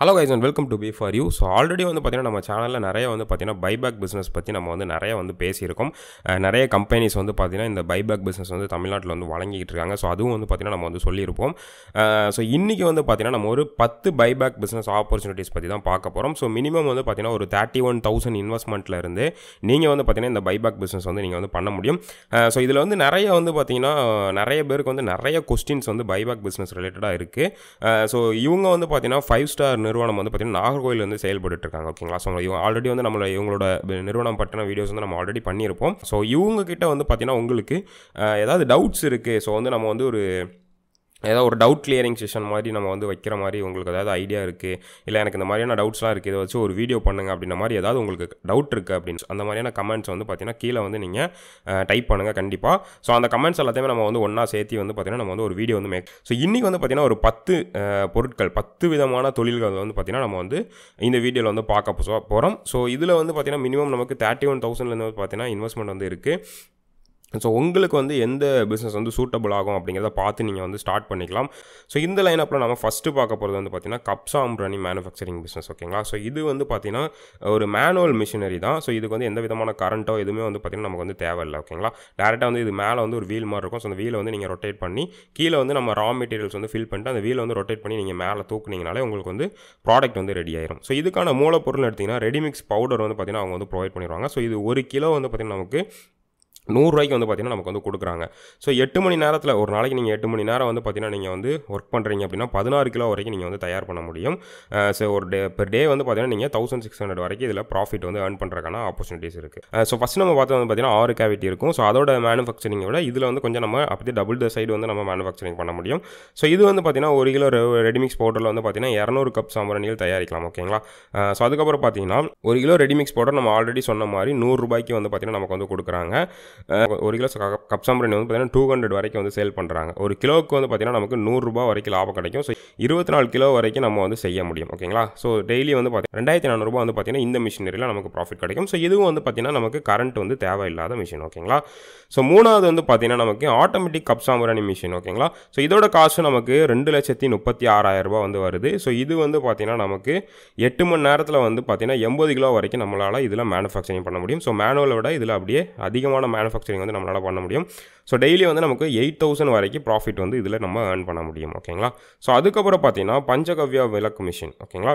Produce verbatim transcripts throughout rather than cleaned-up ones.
Hello guys and welcome to B for you. So already வந்து பாத்தீங்கன்னா நம்ம சேனல்ல நிறைய வந்து பாத்தீங்கன்னா buyback business பத்தி நம்ம வந்து நிறைய வந்து பேசி இருக்கோம். நிறைய கம்பெனிஸ் வந்து பாத்தீங்கன்னா இந்த buyback business வந்து தமிழ்நாட்டுல வந்து வழங்கிட்டு இருக்காங்க. சோ அதுவும் வந்து பாத்தீங்கன்னா நம்ம வந்து சொல்லி இருப்போம். சோ இன்னைக்கு வந்து பாத்தீங்கன்னா நம்ம ஒரு ten buyback business opportunities பத்தி தான் பார்க்க போறோம். சோ மினிமம் வந்து பாத்தீங்கன்னா ஒரு thirty-one thousand இன்வெஸ்ட்மென்ட்ல இருந்து நீங்க வந்து பாத்தீங்கன்னா இந்த buyback business வந்து நீங்க வந்து பண்ண முடியும். சோ இதுல வந்து நிறைய வந்து பாத்தீங்கன்னா நிறைய பேருக்கு வந்து நிறைய क्वेश्चंस வந்து buyback business ரிலேட்டடா இருக்கு. சோ இவங்க வந்து பாத்தீங்கன்னா five star நிறுவனம் வந்து பார்த்தீங்கன்னா நாகர்கோயில் வந்து செயல்பட்டு இருக்காங்க. ஓகேங்களா? ஸோ இவங்க ஆல்ரெடி வந்து நம்மள இவங்களோட நிறுவனம் பற்றின வீடியோஸ் வந்து நம்ம ஆல்ரெடி பண்ணியிருப்போம். ஸோ இவங்க கிட்ட வந்து பார்த்தீங்கன்னா உங்களுக்கு ஏதாவது டவுட்ஸ் இருக்குது, ஸோ வந்து நம்ம வந்து ஒரு ஏதாவது ஒரு டவுட் கிளியரிங் செஷன் மாதிரி நம்ம வந்து வைக்கிற மாதிரி உங்களுக்கு ஏதாவது ஐடியா இருக்குது, இல்லை எனக்கு இந்த மாதிரியான டவுட்ஸ்லாம் இருக்குது, இதை வச்சு ஒரு வீடியோ பண்ணுங்க அப்படின்ற மாதிரி ஏதாவது உங்களுக்கு டவுட் இருக்குது அப்படின்னு அந்த மாதிரியான கமெண்ட்ஸ் வந்து பார்த்தீங்கன்னா கீழே வந்து நீங்கள் டைப் பண்ணுங்கள் கண்டிப்பாக. ஸோ அந்த கமெண்ட்ஸ் எல்லாத்தையுமே நம்ம வந்து ஒன்றா சேர்த்து வந்து பார்த்தீங்கன்னா நம்ம வந்து ஒரு வீடியோ வந்து மேக் ஸோ இன்றைக்கி வந்து பார்த்தீங்கன்னா ஒரு பத்து பொருட்கள் பத்து விதமான தொழில்கள் வந்து பார்த்தீங்கன்னா நம்ம வந்து இந்த வீடியோவில் வந்து பார்க்க போகிறோம். ஸோ இதில் வந்து பார்த்தீங்கன்னா மினிமம் நமக்கு தேர்ட்டி ஒன் தௌசண்ட்லேருந்து பார்த்தீங்கன்னா இன்வெஸ்ட்மெண்ட் வந்து இருக்குது. ஸோ உங்களுக்கு வந்து எந்த பிஸ்னஸ் வந்து சூட்டபிள் ஆகும் அப்படிங்கிறத பார்த்து நீங்கள் வந்து ஸ்டார்ட் பண்ணிக்கலாம். ஸோ இந்த லைனப்பில் நம்ம ஃபஸ்ட்டு பார்க்க போகிறது வந்து பார்த்தீங்கன்னா கப்சாம்பிராணி மேனுஃபேக்சரிங் பிஸ்னஸ். ஓகேங்களா? ஸோ இது வந்து பார்த்தீங்கன்னா ஒரு மேனுவல் மிஷினரி தான். ஸோ இதுக்கு வந்து எந்த விதமான கரண்ட்டோ எதுவுமே வந்து பார்த்தீங்கன்னா நமக்கு வந்து தேவையில்லை. ஓகேங்களா? டேரெக்டாக வந்து இது மேலே வந்து ஒரு வீல் மாதிரி இருக்கும். ஸோ அந்த வீலை வந்து நீங்கள் ரொட்டேட் பண்ணி கீழே வந்து நம்ம ரா மெட்டீரியல்ஸ் வந்து ஃபில் பண்ணிட்டு அந்த வீலை வந்து ரொட்டேட் பண்ணி நீங்கள் மேலே தூக்குனீங்கனாலே உங்களுக்கு வந்து ப்ராடக்ட் வந்து ரெடி ஆயிரும். ஸோ இதுக்கான மூலப்பொருள் எடுத்திங்கன்னா ரெடிமிக்ஸ் பவுடர் வந்து பார்த்தீங்கன்னா அவங்க வந்து ப்ரொவைட் பண்ணிடுவாங்க. ஸோ இது ஒரு கிலோ வந்து பார்த்தீங்கன்னா நமக்கு நூறுரூவாய்க்கு வந்து பார்த்தீங்கன்னா நமக்கு வந்து கொடுக்குறாங்க. ஸோ எட்டு மணி நேரத்தில் ஒரு நாளைக்கு நீங்கள் எட்டு மணி நேரம் வந்து பார்த்தீங்கன்னா நீங்கள் வந்து ஒர்க் பண்ணுறீங்க அப்படின்னா பதினாறு கிலோ வரைக்கும் நீங்கள் வந்து தயார் பண்ண முடியும். ஸோ ஒரு டே பெர் டே வந்து பார்த்தீங்கன்னா நீங்கள் தௌசண்ட் சிக்ஸ் ஹண்ட்ரட் வரைக்கும் இதில் ப்ராஃபிட் வந்து ஏர்ன் பண்ணுறதுக்கான ஆப்பர்ச்சுனிட்டிஸ் இருக்குது. ஸோ ஃபஸ்ட் நம்ம பார்த்தது வந்து பார்த்தீங்கன்னா ஆறு கேவிட்டி இருக்கும். ஸோ அதோட மேனுஃபேக்சரிங்கை விட இதில் வந்து கொஞ்சம் நம்ம அப்படியே டபுள் த சைடு வந்து நம்ம மேனுஃபேக்சரிங் பண்ண முடியும். ஸோ இது வந்து பார்த்தீங்கன்னா ஒரு கிலோ ரெடிமிக்ஸ் பவுடரில் வந்து பார்த்தீங்கன்னா இரநூறு கப் சாம்பிராணிகள் தயாரிக்கலாம். ஓகேங்களா? ஸோ அதுக்கப்புறம் பார்த்தீங்கன்னா ஒரு கிலோ ரெடிமிக்ஸ் பவுடர் நம்ம ஆல்ரெடி சொன்ன மாதிரி நூறுரூபாய்க்கு வந்து பார்த்தீங்கன்னா நமக்கு வந்து கொடுக்குறாங்க. ஒரு கிலோ கப் சாம்பிராணி வந்து பார்த்தீங்கன்னா டூ ஹண்ட்ரட் வரைக்கும் வந்து சேல் பண்ணுறாங்க. ஒரு கிலோவுக்கு வந்து பார்த்தீங்கன்னா நமக்கு நூறுரூபா வரைக்கும் லாபம் கிடைக்கும். ஸோ இருபத்தி நாலு கிலோ வரைக்கும் நம்ம வந்து செய்ய முடியும். ஓகேங்களா? ஸோ டெய்லி வந்து பார்த்தீங்கன்னா ரெண்டாயிரத்தி நானூறுபா வந்து பார்த்தீங்கன்னா இந்த மிஷினரியில் நமக்கு ப்ராஃபிட் கிடைக்கும். ஸோ இதுவும் வந்து பார்த்தீங்கன்னா நமக்கு கரண்ட் வந்து தேவையில்லாத மிஷின். ஓகேங்களா? ஸோ மூணாவது வந்து பார்த்தீங்கன்னா நமக்கு ஆட்டோமேட்டிக் கப் சாம்பிராணி மிஷின். ஓகேங்களா? ஸோ இதோட காசு நமக்கு ரெண்டு லட்சத்தி முப்பத்தி ஆறாயிரம் ரூபாய் வந்து வருது. ஸோ இது வந்து பார்த்தீங்கன்னா நமக்கு எட்டு மணி நேரத்தில் வந்து பார்த்தீங்கன்னா எண்பது கிலோ வரைக்கும் நம்மளால் இதில் மேனுஃபேக்சரிங் பண்ண முடியும். ஸோ மேனுவலை விட இதில் அப்படியே அதிகமான மேனுஃபேக்சரிங் வந்து நம்மளால் பண்ண முடியும். ஸோ டெய்லி வந்து நமக்கு எயிட் தௌசண்ட் வரைக்கும் ப்ராஃபிட் வந்து இதில் நம்ம ஏர்ன் பண்ண முடியும். ஓகேங்களா? ஸோ அதுக்கப்புறம் பார்த்தீங்கன்னா பஞ்சகவ்யா விளக்கு மிஷின். ஓகேங்களா?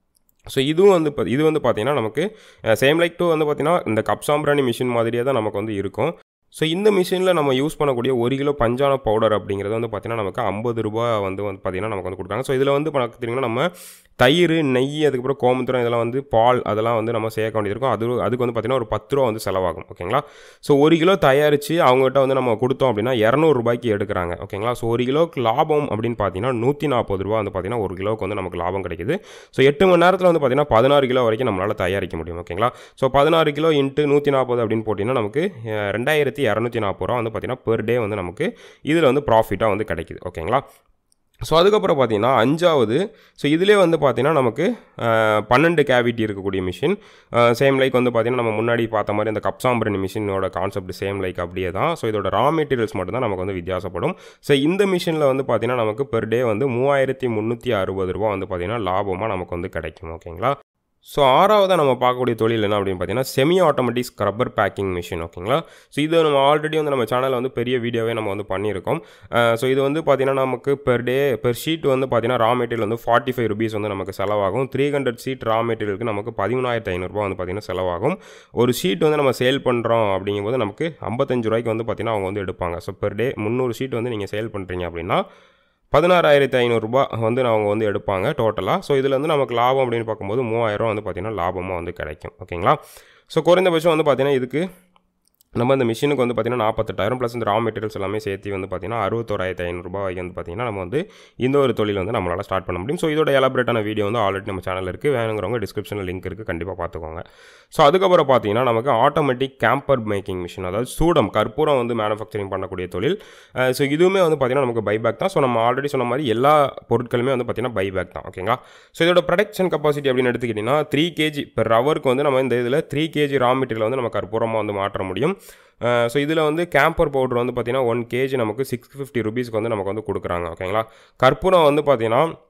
ஸோ இதுவும் வந்து இது வந்து பார்த்தீங்கன்னா நமக்கு சேம் லைக் டூ வந்து பார்த்தீங்கன்னா இந்த கப் சாம்பிராணி மிஷின் மாதிரியே தான் நமக்கு வந்து இருக்கும். ஸோ இந்த மிஷினில் நம்ம யூஸ் பண்ணக்கூடிய ஒரு கிலோ பஞ்சான பவுடர் அப்படிங்கிறது வந்து பார்த்திங்கன்னா நமக்கு ஐம்பது ரூபா வந்து வந்து பார்த்திங்கன்னா நமக்கு வந்து கொடுக்குறாங்க. ஸோ இதில் வந்து பார்த்திங்கன்னா நம்ம தயிர், நெய், அதுக்கப்புறம் கோமுத்திரம், இதெல்லாம் வந்து பால் அதெல்லாம் வந்து நம்ம சேர்க்க வேண்டியிருக்கும். அது அதுக்கு வந்து பார்த்திங்கன்னா ஒரு பத்து ரூபா வந்து செலவாகும். ஓகேங்களா? ஸோ ஒரு கிலோ தயாரித்து அவங்ககிட்ட வந்து நம்ம கொடுத்தோம் அப்படின்னா இரநூறுபாய்க்கு எடுக்கிறாங்க. ஓகேங்களா? ஸோ ஒரு கிலோக்கு லாபம் அப்படின்னு பார்த்தீங்கன்னா நூற்றி நாற்பது ரூபா வந்து பார்த்திங்கன்னா ஒரு கிலோவுக்கு வந்து நமக்கு லாபம் கிடைக்குது. ஸோ எட்டு மணி நேரத்தில் வந்து பார்த்திங்கன்னா பதினாறு கிலோ வரைக்கும் நம்மளால் தயாரிக்க முடியும். ஓகேங்களா? ஸோ பதினாறு கிலோ இன்ட்டு நூற்றி நாற்பது அப்படின்னு போட்டிங்கன்னா நமக்கு ரெண்டாயிரத்தி இரநூத்தி நாற்பது ரூபா வந்து பார்த்திங்கன்னா பெர் டே வந்து நமக்கு இதில் வந்து ப்ராஃபிட்டாக வந்து கிடைக்குது. ஓகேங்களா? ஸோ அதுக்கப்புறம் பார்த்தீங்கன்னா அஞ்சாவது, ஸோ இதிலே வந்து பார்த்தீங்கன்னா நமக்கு பன்னெண்டு கேவிட்டி இருக்கக்கூடிய மிஷின். சேம் லைக் வந்து பார்த்தீங்கன்னா நம்ம முன்னாடி பார்த்த மாதிரி அந்த கப் சாம்பிராணி மிஷினோட கான்செப்ட் சேம் லைக் அப்படியே தான். ஸோ இதோட ரா மெட்டீரியல்ஸ் மட்டும் தான் நமக்கு வந்து வித்தியாசப்படும். ஸோ இந்த மிஷினில் வந்து பார்த்தீங்கன்னா நமக்கு பெர் டே வந்து மூவாயிரத்தி முந்நூற்றி அறுபது ரூபா வந்து பார்த்தீங்கன்னா லாபமாக நமக்கு வந்து கிடைக்கும். ஓகேங்களா? ஸோ ஆறாவதாக நம்ம பார்க்கக்கூடிய தொழில் என்ன அப்படின்னு பார்த்தீங்கன்னா semi automatic scrubber packing machine. ஓகேங்களா? ஸோ இது நம்ம ஆல்ரெடி வந்து நம்ம சேனலில் வந்து பெரிய வீடியோவே நம்ம வந்து பண்ணியிருக்கோம். ஸோ இது வந்து பார்த்தீங்கன்னா நமக்கு பெர் டே பெர் ஷீட் வந்து பார்த்தீங்கன்னா ரா மெட்டீரியல் வந்து ஃபார்ட்டி ஃபைவ் ருபீஸ் வந்து நமக்கு செலவாகும். த்ரீ ஹண்ட்ரட் ஷீட் ரா மெட்டீரியலுக்கு நமக்கு பதிமூணாயிரத்தி ஐநூறுரூபா வந்து பார்த்தீங்கன்னா செலவாகும். ஒரு ஷீட் வந்து நம்ம சேல் பண்ணுறோம் அப்படிங்கும்போது நமக்கு ஐம்பத்தஞ்சு ரூபாய்க்கு வந்து பார்த்தீங்கன்னா அவங்க வந்து எடுப்பாங்க. ஸோ பெர் டே முந்நூறு ஷீட் வந்து நீங்கள் சேல் பண்ணுறீங்க அப்படின்னா பதினாறாயிரத்தி ஐநூறுரூபா வந்து அவங்க வந்து எடுப்பாங்க டோட்டலாக. ஸோ இதில் வந்து நமக்கு லாபம் அப்படின்னு பார்க்கும்போது மூவாயிரம் வந்து பார்த்திங்கன்னா லாபமாக வந்து கிடைக்கும். ஓகேங்களா? ஸோ குறைந்தபட்சம் வந்து பார்த்திங்கன்னா இதுக்கு நம்ம இந்த மிஷினுக்கு வந்து பார்த்திங்கன்னா நாற்பத்தெட்டாயிரம் ப்ளஸ் இந்த ரா மெட்டீரியல்ஸ் எல்லாமே சேர்த்து வந்து பார்த்திங்கன்னா அறுபத்தோராயிரத்தி ஐநூறுரூபா வந்து பார்த்திங்கன்னா நம்ம வந்து இந்த ஒரு தொழில் வந்து நம்மளால் ஸ்டார்ட் பண்ண முடியும். ஸோ இதோட எலாபரேட்டான வீடியோ வந்து ஆல்ரெடி நம்ம சேனலில் இருக்குது. வேணுங்கிறவங்க டிஸ்கிரிப்ஷனில் லிங்க் இருக்குது, கண்டிப்பாக பார்த்துக்கோங்க. ஸோ அதுக்கப்புறம் பார்த்தீங்கன்னா நமக்கு ஆட்டோமேட்டிக் கேம்பர் மேக்கிங் மிஷின், அதாவது சூடம் கற்பூரம் வந்து மேனுஃபேக்சரிங் பண்ணக்கூடிய தொழில். ஸோ இதுவுமே வந்து பார்த்திங்கன்னா நமக்கு பைபேக் தான். ஸோ நம்ம ஆல்ரெடி சொன்ன மாதிரி எல்லா பொருட்களுமே வந்து பார்த்திங்கன்னா பைபேக் தான். ஓகேங்களா? ஸோ இதோட ப்ரொடக்ஷன் கெப்பாசிட்டி அப்படின்னு எடுத்துக்கிட்டிங்கன்னா த்ரீ கேஜி பெர் ஹவருக்கு வந்து நம்ம இந்த இதில் த்ரீ கேஜி ரா மெட்டீரியல் வந்து நம்ம கற்பூரமாக வந்து மாற்ற முடியும். ஸோ இதில் வந்து கேம்பர் பவுடர் வந்து பார்த்திங்கன்னா ஒன் கேஜி நமக்கு சிக்ஸ் ஃபிஃப்டி ருபீஸ்க்கு வந்து நமக்கு வந்து கொடுக்குறாங்க. ஓகேங்களா? கற்பூரம் வந்து பார்த்திங்கன்னா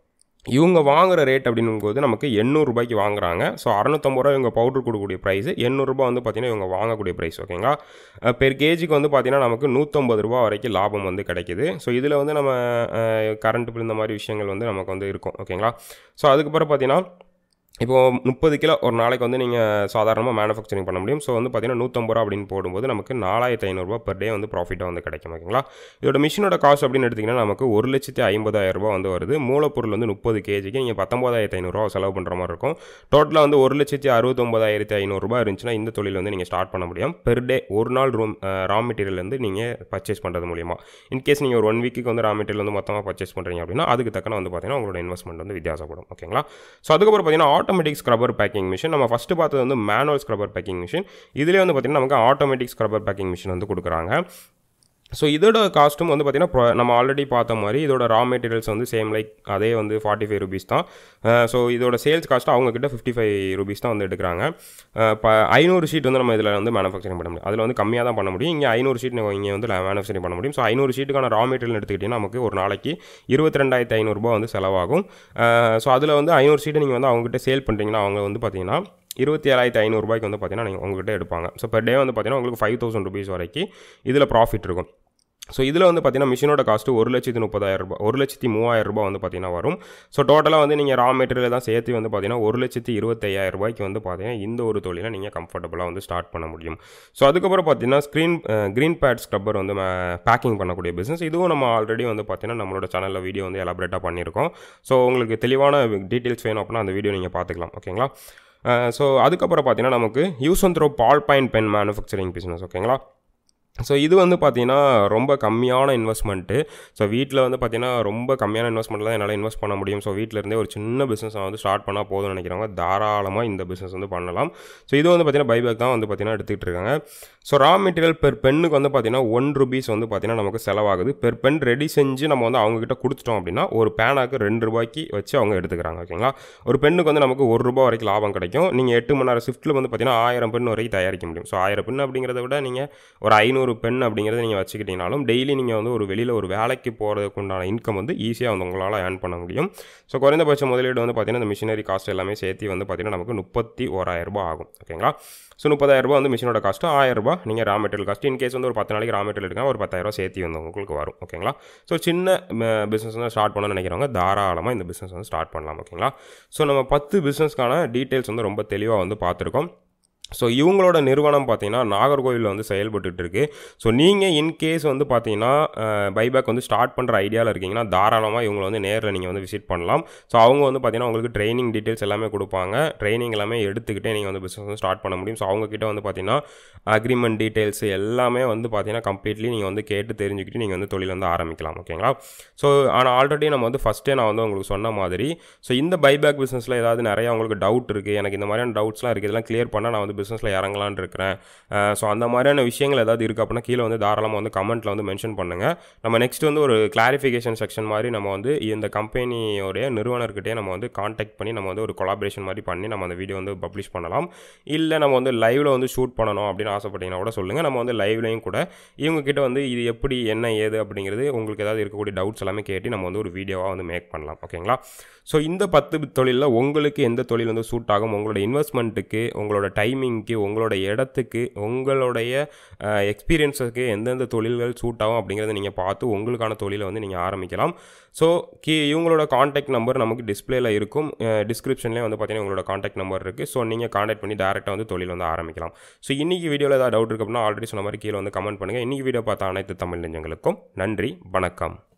இவங்க வாங்குற ரேட் அப்படிங்கும்போது நமக்கு எண்ணூறு ரூபாய்க்கு வாங்குறாங்க. ஸோ அறுநூற்றம்பது ரூபா இவங்க பவுடர் கொடுக்கக்கூடிய ப்ரைஸ், எண்ணூறு ரூபாய் வந்து பார்த்தீங்கன்னா இவங்க வாங்கக்கூடிய ப்ரைஸ். ஓகேங்களா. பெர் கேஜிக்கு வந்து பார்த்தீங்கன்னா நமக்கு நூற்றம்பது ரூபா வரைக்கும் லாபம் வந்து கிடைக்குது. ஸோ இதில் வந்து நம்ம கரண்ட் பில் இந்த மாதிரி விஷயங்கள் வந்து நமக்கு வந்து இருக்கும். ஓகேங்களா. ஸோ அதுக்கப்புறம் பார்த்தீங்கன்னா இப்போது முப்பது கிலோ ஒரு நாளைக்கு வந்து நீங்கள் சாதாரணமாக மேனுஃபேக்சரிங் பண்ண முடியும். ஸோ வந்து பார்த்தீங்கன்னா நூற்றம்பது ரூபா அப்படின்னு போடும்போது நமக்கு நாலாயிரத்தி ஐநூறுரூவா பெர் டே வந்து ப்ராஃபிட்டாக வந்து கிடைக்கும். ஓகேங்களா. இதோட மிஷினோட காஸ்ட் அப்படின்னு எடுத்திங்கன்னா நமக்கு ஒரு லட்சத்தி ஐம்பதாயிரம் ரூபா வந்து வருது. மூலப்பொருள் வந்து முப்பது கேஜிக்கு நீங்கள் பத்தொம்பதாயிரத்தி ஐநூறுரூவா செலவு பண்ணுற மாதிரி இருக்கும். டோட்டலாக வந்து ஒரு லட்சத்தி அறுபத்தொம்பதாயிரத்தி ஐநூறுரூபா இருந்துச்சுன்னா இந்த தொழில் வந்து நீங்கள் ஸ்டார்ட் பண்ண முடியும். பெர் டே ஒரு நாள் ரூம் ரா மெட்டீரியல் வந்து நீங்கள் பர்ச்சேஸ் பண்ணுறது மூலியமாக. இன்கேஸ் நீங்கள் ஒரு ஒன் வீக்கு வந்து ரா மெட்டீரியல் வந்து மொத்தமாக பர்ச்சேஸ் பண்ணுறீங்க அப்படின்னா அதுக்கு தக்கன வந்து பார்த்தீங்கன்னா உங்களோட இன்வெஸ்ட்மெண்ட் வந்து வித்தியாசப்படும். ஓகேங்களா. ஸோ அதுக்கப்புறம் பார்த்தீங்கன்னா ஆட்டோமேட்டிக் ஸ்க்ரப்பர் பேக்கிங் மிஷின். நம்ம ஃபஸ்ட்டு பார்த்தது வந்து மேனுவல் ஸ்க்ரப்பர் பேக்கிங் மிஷின். இதிலே வந்து பார்த்தீங்கன்னா நமக்கு ஆட்டோமேட்டிக் ஸ்க்ரப்பர் பேக்கிங் மிஷின் வந்து கொடுக்குறாங்க. ஸோ இதோட காஸ்ட்டும் வந்து பார்த்திங்கன்னா நம்ம ஆல்ரெடி பார்த்த மாதிரி இதோட ரா மெட்டீரியல்ஸ் வந்து சேம் லைக் அதே வந்து ஃபார்ட்டி ஃபைவ் ருபீஸ் தான். ஸோ இதோட சேல்ஸ் காஸ்ட்டு அவங்கக்கிட்ட ஃபிஃப்டி ஃபைவ் ருபீஸ் தான் வந்து எடுக்கிறாங்க. இப்போ ஐநூறு ஷீட் வந்து நம்ம இதில் வந்து மேனுஃபேக்சரிங் பண்ண முடியும். அதில் வந்து கம்மியாக தான் பண்ண முடியும். இங்கே ஐநூறு ஷீட் இங்கே வந்து மேனுஃபேக்சரிங் பண்ண முடியும். ஸோ ஐநூறு ஷீட்டுக்கான ரா மெட்டீரியல் எடுத்துக்கிட்டிங்கன்னா நமக்கு ஒரு நாளைக்கு இருபத்தி ரெண்டாயிரத்தி ஐநூறுரூபா வந்து செலவாகும். ஸோ அதில் வந்து ஐநூறு ஷீட்டு நீங்கள் வந்து அவங்ககிட்ட சேல் பண்ணுறீங்கன்னா அவங்க வந்து பார்த்தீங்கன்னா இருபத்தி ஏழாயிரத்தி ஐநூறுரூபாய்க்கு வந்து பார்த்தீங்கன்னா நீங்கள் உங்கள்கிட்ட எடுப்பாங்க. ஸோ பெர் டே வந்து பார்த்தீங்கன்னா உங்களுக்கு ஃபைவ் தௌசண்ட் ருபீஸ் வரைக்கும் இதில் ப்ராஃபிட் இருக்கும். ஸோ இதில் வந்து பார்த்தீங்கன்னா மிஷினோட காஸ்ட்டு ஒரு லட்சத்தி முப்பதாயிரம் ரூபாய் ஒரு லட்சத்தி மூவாயிரம் ரூபாய் வந்து பார்த்தீங்கன்னா வரும். ஸோ டோட்டலாக வந்து நீங்கள் ரா மெட்டீரியல் தான் சேர்த்து வந்து பார்த்தீங்கன்னா ஒரு லட்சத்தி இருபத்தையாயிரம் ரூபாய்க்கு வந்து பார்த்தீங்கன்னா இந்த ஒரு தொழிலை நீங்கள் கம்ஃபர்டபுளாக வந்து ஸ்டார்ட் பண்ண முடியும். ஸோ அதுக்கப்புறம் பார்த்தீங்கன்னா ஸ்க்ரீன் க்ரீன் பேட் ஸ்க்ரப்பர் வந்து பேக்கிங் பண்ணக்கூடிய பிஸ்னஸ். இதுவும் நம்ம ஆல்ரெடி வந்து பார்த்தீங்கன்னா நம்மளோட சேனலில் வீடியோ வந்து எலாபரேட்டாக பண்ணியிருக்கோம். ஸோ உங்களுக்கு தெளிவான டீட்டெயில்ஸ் வேணும் அப்படின்னா அந்த வீடியோ நீங்கள் பார்த்துக்கலாம். ஓகேங்களா. ஸோ அதுக்கப்புறம் பார்த்தீங்கன்னா நமக்கு use and throw ball point pen manufacturing business. ஓகேங்களா. ஸோ இது வந்து பார்த்தீங்கன்னா ரொம்ப கம்மியான இன்வெஸ்ட்மெண்ட்டு. ஸோ வீட்டில் வந்து பார்த்தீங்கன்னா ரொம்ப கம்மியான இன்வெஸ்ட்மெண்ட்டில் தான் என்னால் இன்வெஸ்ட் பண்ண முடியும். ஸோ வீட்டில் இருந்தே ஒரு சின்ன பிஸ்னஸ் வந்து ஸ்டார்ட் பண்ணால் போதும்னு நினைக்கிறவங்க தாராளமாக இந்த பிஸ்னஸ் வந்து பண்ணலாம். ஸோ இது வந்து பார்த்தீங்கன்னா பைபேக் தான் வந்து பார்த்தீங்கன்னா எடுத்துகிட்டு இருக்காங்க. ஸோ ரா மெட்டீரியல் பெர் பெண்ணுக்கு வந்து பார்த்தீங்கன்னா ஒன் ருபீஸ் வந்து பார்த்தீங்கன்னா நமக்கு செலவாகுது. பெர் பென் ரெடி செஞ்சு நம்ம வந்து அவங்ககிட்ட கொடுத்துட்டோம் அப்படின்னா ஒரு பேனாக்கு ரெண்டு ரூபாய்க்கு வச்சு அவங்க எடுத்துக்கிறாங்க. ஓகேங்களா. ஒரு பெண்ணுக்கு வந்து நமக்கு ஒரு ரூபா வரைக்கும் லாபம் கிடைக்கும். நீங்கள் எட்டு மணி நேரம் ஷிஃப்ட்டில் வந்து பார்த்தீங்கன்னா ஆயிரம் பெண் வரைக்கும் தயாரிக்க முடியும். ஸோ ஆயிரம் பெண் அப்படிங்கிறத விட நீங்கள் ஒரு ஐநூறு பெண் அப்படிங்கிறத நீங்கள் வச்சுக்கிட்டீங்கனாலும் டெய்லி நீங்கள் வந்து ஒரு வெளியில் ஒரு வேலைக்கு போகிறதுக்கு உண்டான இன்கம் வந்து ஈஸியாக வந்து உங்களால் ஏர்ன் பண்ண முடியும். ஸோ குறைந்தபட்ச முதலீடு வந்து பார்த்தீங்கன்னா இந்த மிஷினரி காஸ்ட் எல்லாமே சேர்த்து வந்து பார்த்தீங்கன்னா நமக்கு முப்பத்தி ஓராயிரம் ரூபாய் ஆகும். ஓகேங்களா. ஸோ முப்பதாயிரம் ரூபாய் வந்து மிஷினோட காஸ்ட்டு, ஆயிரம் ரூபாய் நீங்கள் ரா மெட்டீரியல் காஸ்ட். இன்கேஸ் வந்து ஒரு பத்து நாளைக்கு ரா மெட்டீரியல் எடுக்காமல் ஒரு பத்தாயிரம் ரூபாய் சேர்த்து வந்து உங்களுக்கு வரும். ஓகேங்களா. ஸோ சின்ன பிஸ்னஸ் வந்து ஸ்டார்ட் பண்ணணும்னு நினைக்கிறவங்க தாராளமாக இந்த பிஸ்னஸ் வந்து ஸ்டார்ட் பண்ணலாம். ஓகேங்களா. ஸோ நம்ம பத்து பிஸ்னஸ்க்கான டீட்டெயில்ஸ் வந்து ரொம்ப தெளிவாக வந்து பார்த்துருக்கோம். ஸோ இவங்களோட நிறுவனம் பார்த்தீங்கன்னா நாகர்கோயிலில் வந்து செயல்பட்டு இருக்கு. ஸோ நீங்கள் இன்கேஸ் வந்து பார்த்தீங்கன்னா பைபேக் வந்து ஸ்டார்ட் பண்ணுற ஐடியாவில் இருக்கீங்கன்னா தாராளமாக இவங்களை வந்து நேரில் நீங்கள் வந்து விசிட் பண்ணலாம். ஸோ அவங்க வந்து பார்த்தீங்கன்னா உங்களுக்கு ட்ரைனிங் டீட்டெயில்ஸ் எல்லாமே கொடுப்பாங்க. ட்ரைனிங் எல்லாமே எடுத்துக்கிட்டே நீங்கள் வந்து பிஸ்னஸ் வந்து ஸ்டார்ட் பண்ண முடியும். ஸோ அவங்கக்கிட்ட வந்து பார்த்தீங்கன்னா அக்ரிமெண்ட் டீட்டெயில்ஸ் எல்லாமே வந்து பார்த்தீங்கன்னா கம்ப்ளீட்லி நீங்கள் வந்து கேட்டு தெரிஞ்சுக்கிட்டு நீங்கள் வந்து தொழில் வந்து ஆரம்பிக்கலாம். ஓகேங்களா. ஸோ ஆனால் ஆல்ரெடி நம்ம வந்து ஃபஸ்ட்டே நான் வந்து உங்களுக்கு சொன்ன மாதிரி ஸோ இந்த பைபேக் பிஸ்னஸில் ஏதாவது நிறையா உங்களுக்கு டவுட் இருக்குது, எனக்கு இந்த மாதிரியான டவுட்ஸ்லாம் இருக்குது, இதெல்லாம் கிளியர் பண்ணால் நான் வந்து பிஸ்னஸில் இறங்கலான்னு இருக்கிறேன். ஸோ அந்த மாதிரியான விஷயங்கள் ஏதாவது இருக்குது அப்படின்னா கீழே வந்து தாராளமாக வந்து கமெண்ட்டில் வந்து மென்ஷன் பண்ணுங்கள். நம்ம நெக்ஸ்ட் வந்து ஒரு கிளாரிஃபிகேஷன் செக்ஷன் மாதிரி நம்ம வந்து இந்த கம்பெனியோடைய நிறுவனர்கிட்டே நம்ம வந்து காண்டாக்ட் பண்ணி நம்ம வந்து ஒரு கொலாபரேஷன் மாதிரி பண்ணி நம்ம அந்த வீடியோ வந்து பப்ளிஷ் பண்ணலாம். இல்லை நம்ம வந்து லைவில் வந்து ஷூட் பண்ணணும் அப்படின்னு ஆசைப்பட்டீங்கன்னா கூட சொல்லுங்கள். நம்ம வந்து லைவ்லையும் கூட இவங்ககிட்ட வந்து இது எப்படி என்ன ஏது அப்படிங்கிறது உங்களுக்கு ஏதாவது இருக்கக்கூடிய டவுட்ஸ் எல்லாமே கேட்டு நம்ம வந்து ஒரு வீடியோவாக வந்து மேக் பண்ணலாம். ஓகேங்களா. ஸோ இந்த பத்து தொழிலில் உங்களுக்கு எந்த தொழில் வந்து சூட் ஆகும், உங்களோட இன்வெஸ்ட்மெண்ட்டுக்கு, உங்களோட டைமிங்க்கு, உங்களோட இடத்துக்கு, உங்களுடைய எக்ஸ்பீரியன்ஸுக்கு எந்தெந்த தொழில்கள் சூட் ஆகும் அப்படிங்கிறத நீங்கள் பார்த்து உங்களுக்கான தொழிலை வந்து நீங்கள் ஆரம்பிக்கலாம். ஸோ கீ இவங்களோட காண்டாக்ட் நம்பர் நமக்கு டிஸ்பிளேல இருக்கும். டிஸ்கிரிப்ஷன்லேயே வந்து பார்த்தீங்கன்னா உங்களோட காண்டாக்ட் நம்பர் இருக்குது. ஸோ நீங்கள் காண்டாக்ட் பண்ணி டேரெக்டாக வந்து தொழில் வந்து ஆரம்பிக்கலாம். ஸோ இன்றைக்கி வீடியோவில் ஏதாவது டவுட் இருக்குது அப்படின்னா ஆல்ரெடி சொன்ன மாதிரி கீழே வந்து கமெண்ட் பண்ணுங்கள். இன்றைக்கி வீடியோ பார்த்த அனைத்து தமிழ் நெஞ்சங்களுக்கும் நன்றி, வணக்கம்.